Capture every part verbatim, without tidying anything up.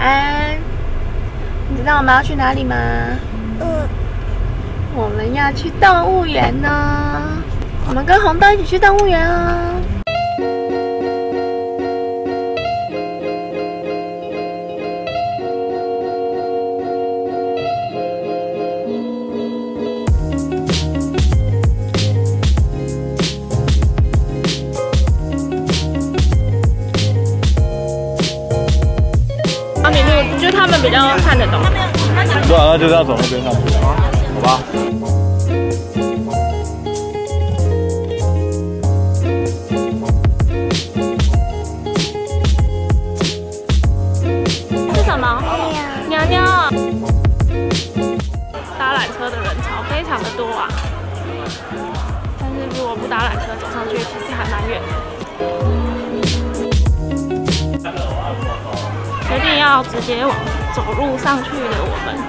安。你知道我们要去哪里吗？ 嗯， 我们要去动物园呢。我们跟红豆一起去动物园哦。长颈鹿就是他们比较看得懂。 对啊，那就是要走那边上去了，好吧？ 是什么？鸟鸟。搭缆车的人潮非常的多啊，但是如果不搭缆车走上去，其实还蛮远的。决定要直接往走路上去的我们，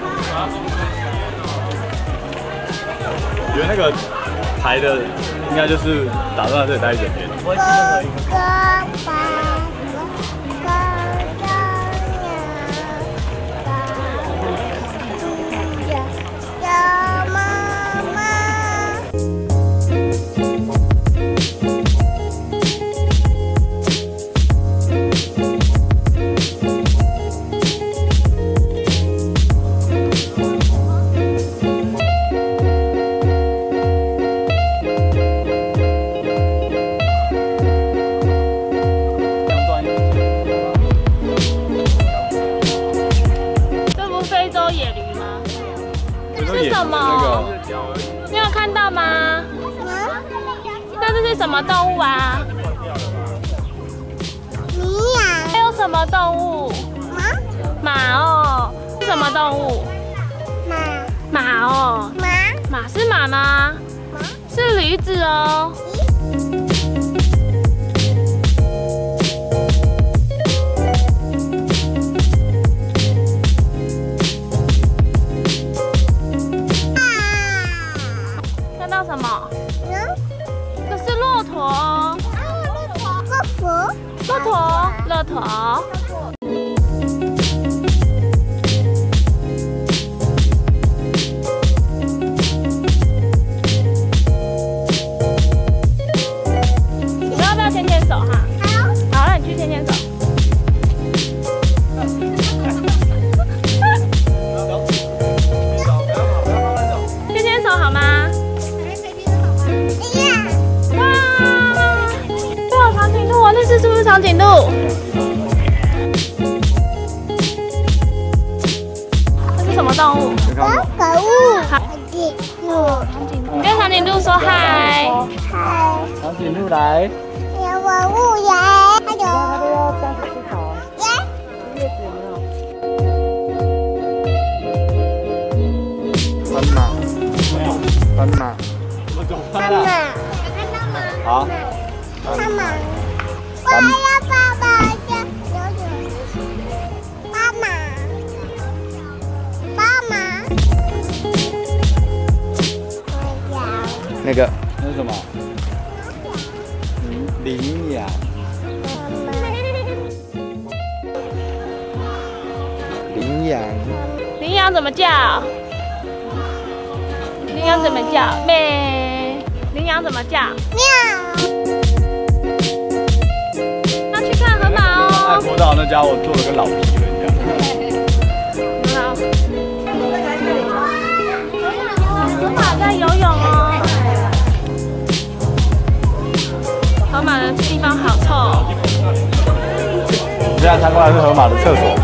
我觉得那个排的应该就是打算在这里待一整天。 哥哥爸。 是什么？你有看到吗？那这是什么动物啊？ 羚羊。 还有什么动物？马。马哦，是什么动物？ 马。 马哦。 马。 马是马吗？ 马。 是驴子哦。 什么？嗯，这是骆驼哦。啊，骆驼，骆驼，骆驼，骆驼。你们要不要牵牵手哈？好。好，那你去牵牵手。牵牵手好吗？ 那是是不是长颈鹿？这是什么动物？ 可恶！长颈鹿。 你跟长颈鹿说嗨。 嗨。 长颈鹿来。 有文物园。还有。它都要这样子吃草。耶。叶子有没有？斑马。没有。斑马。斑马。看到吗？ 好。 斑马。 我要爸爸家游泳池。妈妈，妈妈，我要。 那个，那是什么？羚羊。羚羊。 羚羊怎么叫？羚羊怎么叫？咩？羚羊怎么叫？ 喵。 泰国岛那家伙做的跟老皮人一样。 好。河马在游泳哦。河马的地方好臭。 你现在参观的是河马的厕所。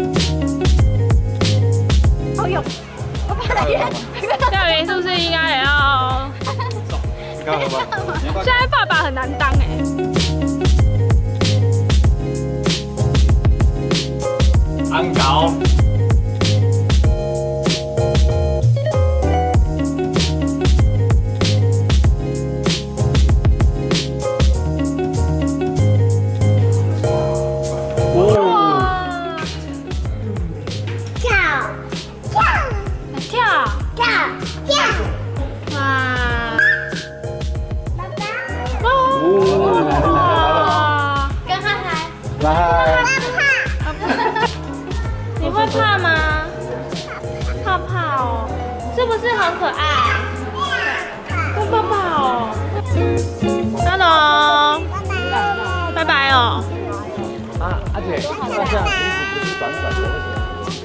好有。我怕你。钓鱼是不是应该也要？ 你看河马。 现在爸爸很难当哎。 安高。 哇！ 跳跳跳跳跳！ 哇！ 爸爸。 哦，来来来来来， 跟嗨嗨。 来。 怕吗？怕怕哦，是不是很可爱？要抱抱哦。Hello， 拜拜哦。 啊，阿姐，那这样衣服不是短短的，为什么？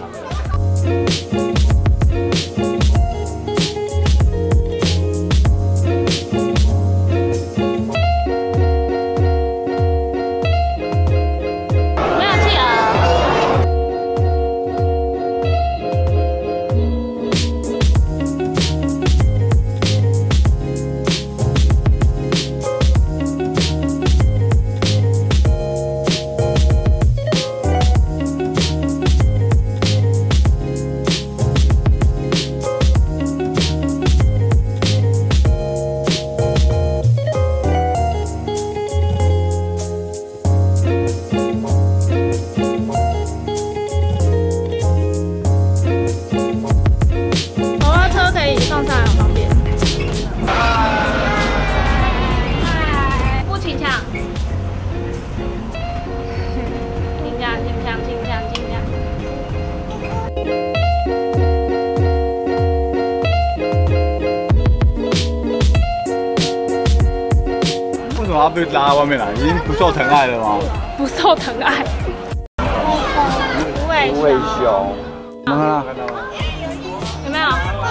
为什么要被拉到外面来？已经不受疼爱了吗？ 不受疼爱。无尾无尾熊。看到看到吗？ 有没有？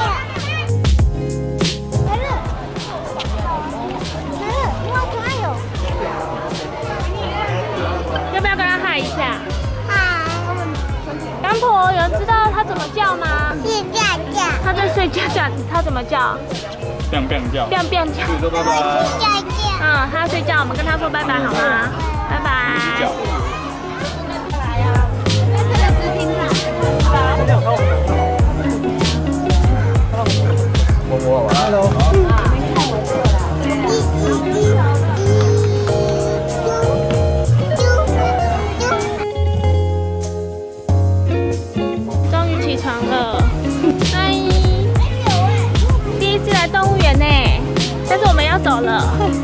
来了，来了，哇，可爱哟！ 要不要跟他嗨一下？ 嗨， 干婆，有人知道他怎么叫吗？ 睡觉觉， 他在睡觉觉，他怎么叫？ 变变叫， 变变叫。 说拜拜。 睡觉觉。 嗯，他要睡觉，我们跟他说拜拜好吗？拜拜。 摸摸玩。Hello。 终于起床了，嗨。第一次来动物园呢，但是我们要走了。